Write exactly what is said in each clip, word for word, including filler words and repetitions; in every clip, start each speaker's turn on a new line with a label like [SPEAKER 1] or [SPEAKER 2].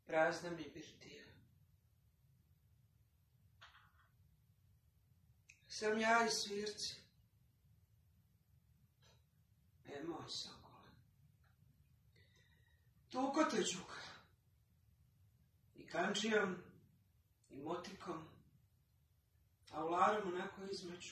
[SPEAKER 1] Prazna mi birtija. Sam ja i svirci. E, moj sokole. Tuko te Đuka. I kančijom, i motikom, a u larom onako između.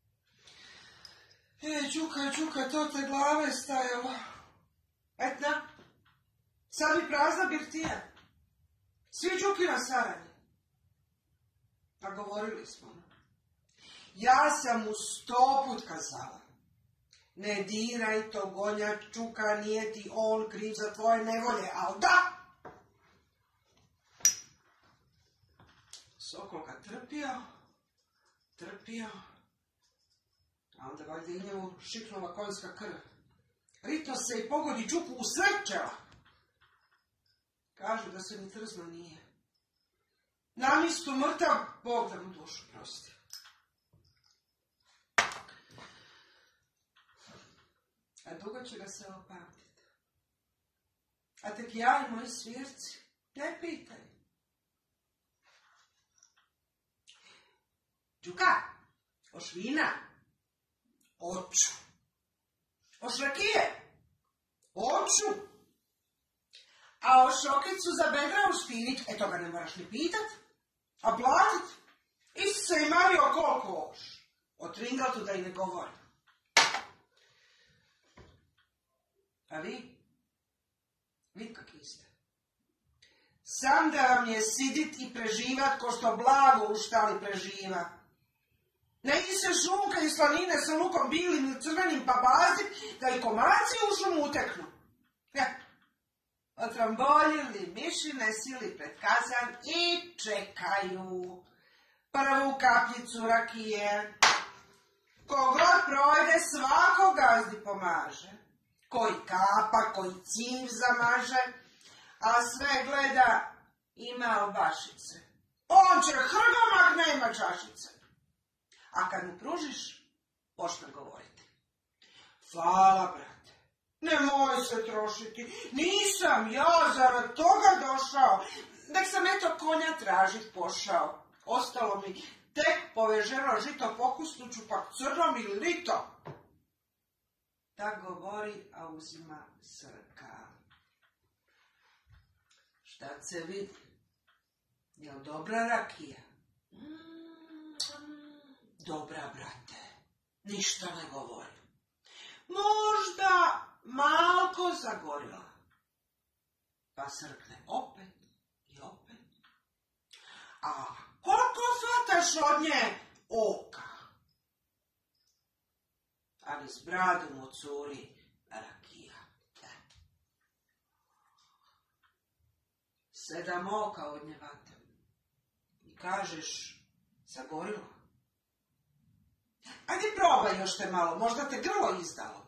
[SPEAKER 1] E, Đuka, Đuka, to te glave stajalo. Etna, sad mi prazna birtija. Svi Đuki na saranje. Pa govorili smo. Ja sam mu sto put kazala. Ne diraj to, Gonja, Đuka, nije ti on kriv za tvoje nevolje, al da! Sokol ga trpio, trpio, a onda valjda i njemu šiknula konjska krv. Ritno se i pogodi Đuku u srčela. Kažu da se ni trzno nije. Na mistu mrtav, Bog da mu dušu prosti. A dugo će ga se opamtiti. A tek ja i moji svirci, ne pitaj. Đuka, oš vina? Oću. Oš rakije? Oću. A o šokicu za bedra u špinik, e toga ne moraš ni pitat, a platit. Isto se i Mario koliko oš. O Tringaltu da i ne govori. A vi? Vi kakvi ste? Sam da vam je sidit i preživat ko što blago u štali preživa. Ne idi se šunka i slanine sa lukom bilim i crvenim pa bazit da i komarci u šumu uteknu. Ja. Otramboljili mišine sili pred kazan i čekaju prvu kapljicu rakije. Kogod projde, svako gazdi pomaže. Koji kapa, koji civ zamaže, a sve gleda ima obašice. On će hrgomak, nema čašice. A kad mu pružiš, počne govoriti. Hvala, brate. Nemoj se trošiti. Nisam ja zarad toga došao. Nek sam eto konja tražit pošao. Ostalo mi tek poveženo žito pokusnuću, pak crnom ili lito. Tak govori, a uzima srka. Šta se vidi? Jel dobra rakija? Mm, dobra, brate. Ništa ne govori. Možda malko zagorila. Pa srkne opet i opet. A koliko fataš od nje oka? Ali s bradom u curi rakija. Sedam oka od nje vate. I kažeš, zagorilo. Ajde probaj još te malo, možda te grlo izdalo.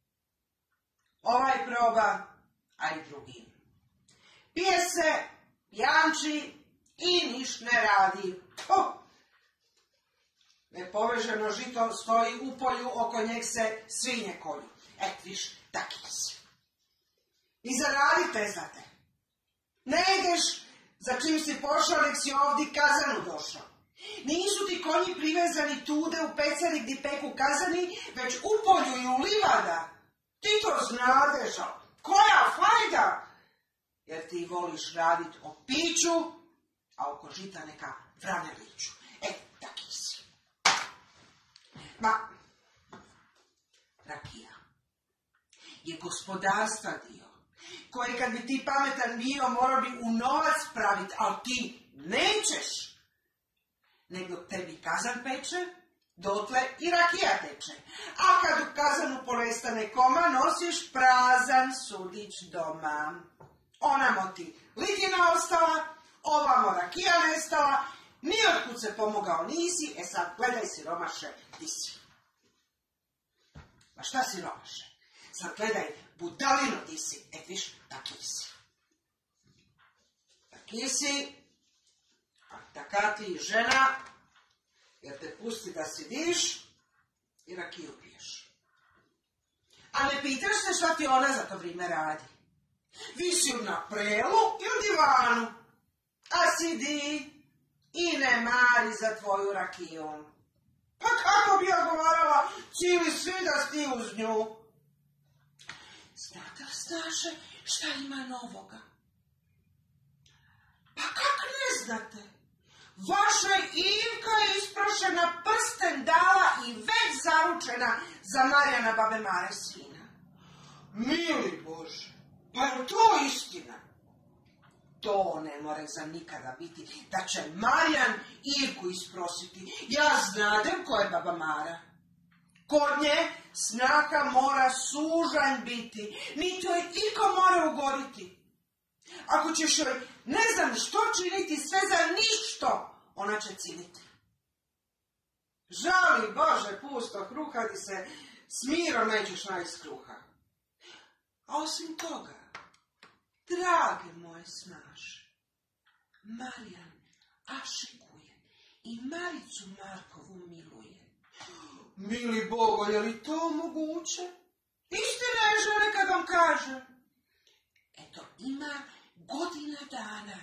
[SPEAKER 1] Ovaj proba, a i drugi. Pije se, janči i niš ne radi. Oh! Nepoveženo žito stoji u polju, oko njeg se svinje kolju. Et viš, taki si. I zaradite, znate. Ne ideš za čim si pošao, nek si ovdje kazanu došao. Nisu ti konji privezani tude u pecari gdje peku kazani, već u polju i u livada. Ti to znadeš, ali koja fajda? Jer ti voliš radit o piću, a oko žita neka vrane liču. E, taki si. Ma, rakija je gospodarstva dio, koje kad bi ti pametan bio, morao bi u novac pravit, ali ti nećeš. Nego tebi kazan peče, dotle i rakija teče. A kad u kazanu polestane koma, nosiš prazan sudić doma. Onamo ti lidina ostala, ovamo rakija nestala, nijotkud se pomogao nisi, e sad gledaj siromaše, di si. Ma šta siromaše? Sad gledaj budalino di si, et viš, taki si. Taki si, a taka ti žena, jer te pusti da sidiš i rakiju piješ. A ne pitaš se šta ti ona za to vrijeme radi. Visim na prelu ili divanu, a sidi i ne mari za tvoju rakiju. Pa kako bi odgovarala cijeli svijet ti uz nju? Znate li, Staše, šta ima novoga? Pa kak ne znate? Vaša Ivka je isprošena prsten dala i već zaručena za Marijana babe Mare sina. Mili Bože, pa je to istina? To ne more za nikada biti, da će Marijan Ivku isprositi. Ja znadem ko je baba Mara. Kod nje snaha mora sužanj biti, niti joj iko mora ugoditi. Ako ćeš joj ne znam što činiti, sve za ništo, ona će ciniti. Žali Bože pusto kruha, ti se s mirom nećeš najst kruha. A osim toga, drage moje snaše, Marijan ašikuje i Maricu Markovu miluje. Mili Bogo, je li to moguće? Istina je, žene, kad vam kažem. Eto, ima godina dana.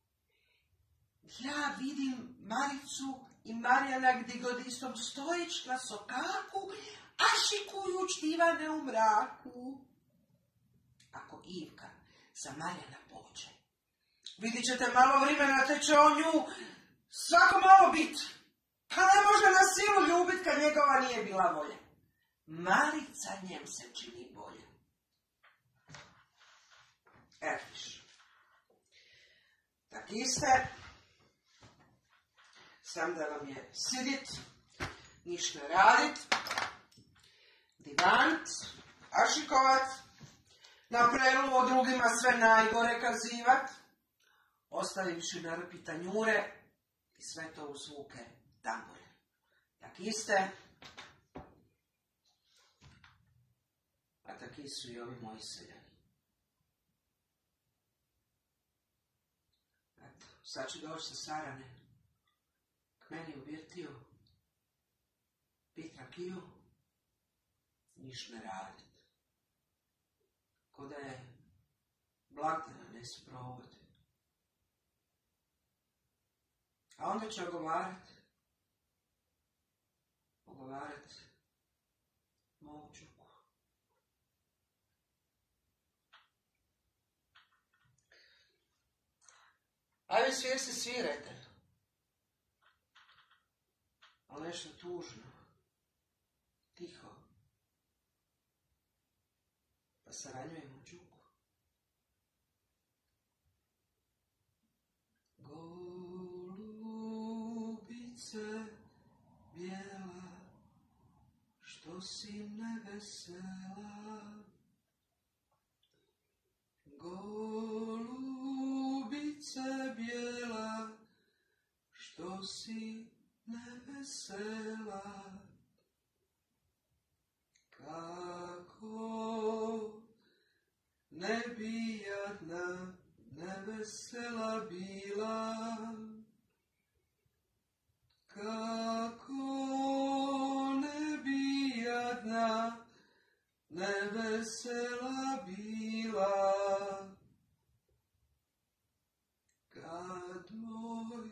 [SPEAKER 1] Ja vidim Maricu i Marijana gdje god istom stojić na sokaku, ašikujuć divane u mraku. Ako Ivka za Marijana pođe, vidit ćete malo vremena, te će on nju svako malo bit. Pa ne može na silu ljubit kad njegova nije bila volja. Marica njem se čini bolje. Erviš. Tak iste, sam da vam je sidit, niš ne radit, divant, ašikovat, na prelu o drugima sve najgore kazivat, ostavivši na rpi tanjure i sve to u zvuke tambure. Tak iste, a taki su i ovi moji seljani. Eto, sad ću doći sa Sarane k meni u birtiju, pit rakiju, niš ne radit. Ko da je blagdana ne sprovodi. A onda će ogovarat, ogovarat moju čuku. Ajde, svir se svirajte. Ali nešto tužno, tiho. Pa saranjujemo čuku. Golubice bijela, što si nevesela. Golubice bijela, što si nevesela. Kako ne bi jadna nevesela bila, kako ne bi jadna nevesela bila, kad moj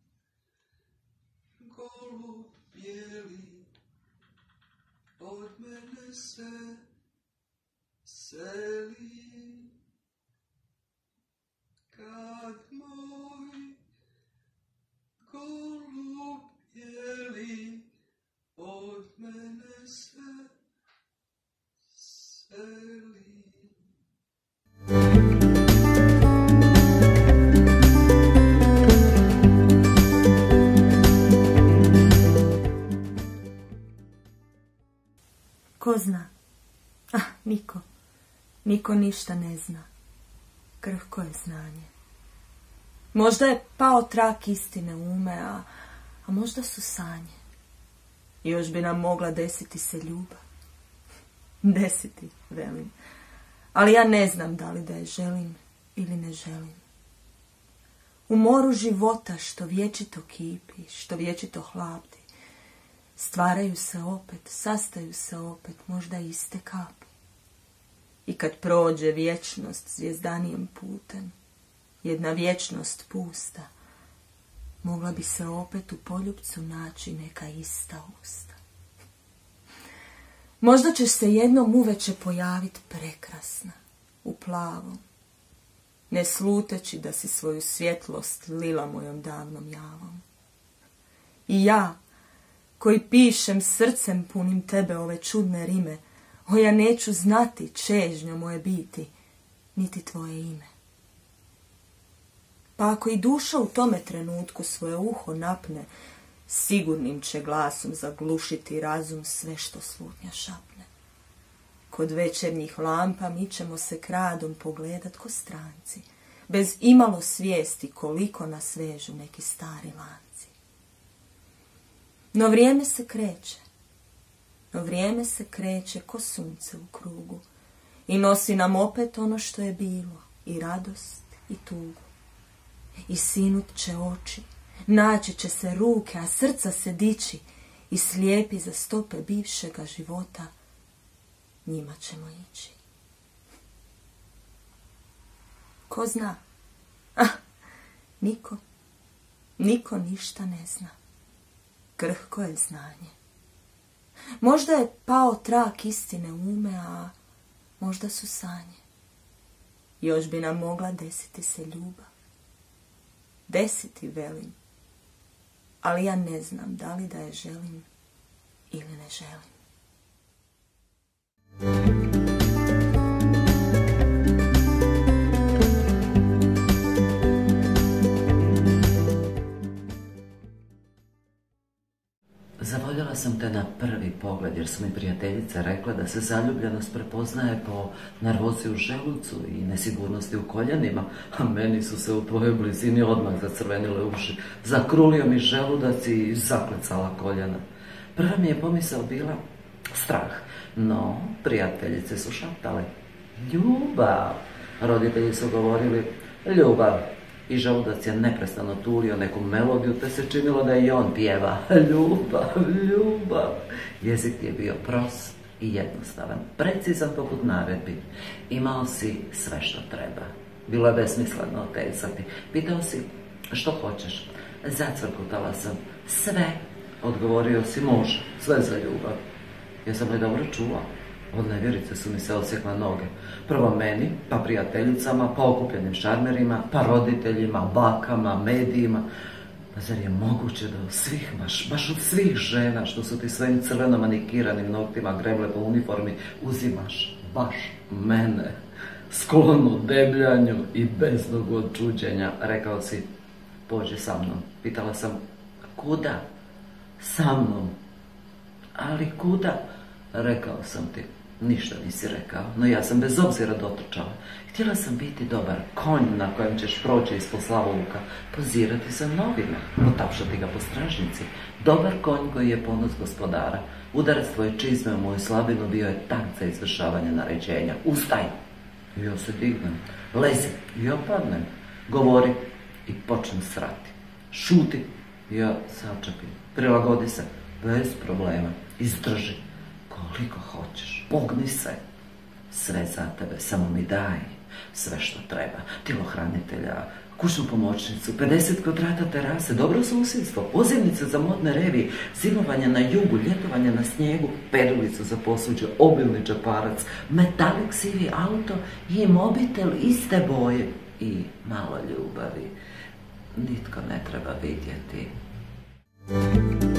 [SPEAKER 1] golub bijeli od mene se seli, kad moj golub bijeli od mene se seli.
[SPEAKER 2] Ko zna? Ah, niko. Niko ništa ne zna. Krhko je znanje. Možda je pao trak istine ume, a, a možda su sanje. Još bi nam mogla desiti se ljubav. Desiti, velim. Ali ja ne znam da li da je želim ili ne želim. U moru života što vječito kipi, što vječito hladi, stvaraju se opet, sastaju se opet, možda iste kapi. I kad prođe vječnost zvjezdanijim putem, jedna vječnost pusta, mogla bi se opet u poljupcu naći neka ista usta. Možda ćeš se jednom uveče pojavit prekrasna, u plavom, ne sluteći da si svoju svjetlost lila mojom davnom javom. I ja, koji pišem srcem punim tebe ove čudne rime, o ja neću znati čežnjo moje biti, niti tvoje ime. Pa ako i duša u tome trenutku svoje uho napne, sigurnim će glasom zaglušiti razum sve što slutnja šapne. Kod večernjih lampa mi ćemo se kradom pogledat ko stranci, bez imalo svijesti koliko nas vežu neki stari lanci. No vrijeme se kreće, no vrijeme se kreće ko sunce u krugu i nosi nam opet ono što je bilo, i radost i tugu. I sinut će oči, naći će se ruke, a srca se dići i slijepi za stope bivšega života, njima ćemo ići. Ko zna? Ah, niko, niko ništa ne zna. Krhko je znanje. Možda je pao trak istine ume, a možda su sanje. Još bi nam mogla desiti se ljubav. Desiti, velim, ali ja ne znam da li da je želim ili ne želim.
[SPEAKER 3] Zavoljela sam te na prvi pogled, jer su mi prijateljice rekle da se zaljubljenost prepoznaje po nervozi u želucu i nesigurnosti u koljenima, a meni su se u tvojoj blizini odmah zacrvenile uši, zakrulio mi želudac i zaklecala koljena. Prva mi je pomisao bila strah, no prijateljice su šaptale ljubav. Roditelji su govorili ljubav. I želudac je neprestano tulio neku melodiju, te se činilo da i on pjeva ljubav, ljubav. Jezik je bio prost i jednostavan, precizan poput naredbi. Imao si sve što treba. Bilo je besmisleno otezati. Pitao si što hoćeš. Zacvrkutala sam sve. Odgovorio si može, sve za ljubav. Jesam li dobro čula? Od nevjerice su mi se odsjekle noge. Prvo meni, pa prijateljicama, pa okupljenim šarmerima, pa roditeljima, bakama, medijima. Pa zar je moguće da od svih, baš, baš od svih žena što su ti svojim crveno manikiranim noktima greble po uniformi, uzimaš baš mene, sklonu debljanju i beznog od čuđenja. Rekao si, pođi sa mnom. Pitala sam, kuda? Sa mnom. Ali kuda? Rekao sam ti. Ništa nisi rekao, no ja sam bez obzira dotrčala. Htjela sam biti dobar konj na kojem ćeš proći ispod slavovuka, pozirati za novima, potapšati ga po stražnici. Dobar konj koji je ponos gospodara. Udarac tvoje čizme u moju slabinu bio je takt za izvršavanje naređenja. Ustaj! I ja se dignem. Lezi! I ja padnem. Govori i počnem srati. Šuti! I ja sačepim. Prilagodi se. Bez problema. Izdrži. Koliko hoćeš, pogni se, sve za tebe, samo mi daj sve što treba, tjelohranitelja, kućnu pomoćnicu, pedeset kvadrata terase, dobro susjedstvo, pozivnice za modne revije, zimovanje na jugu, ljetovanje na snijegu, perulicu za posuđe, obilni džeparac, metalik sivi auto i mobitel iste boje i malo ljubavi. Nitko ne treba vidjeti.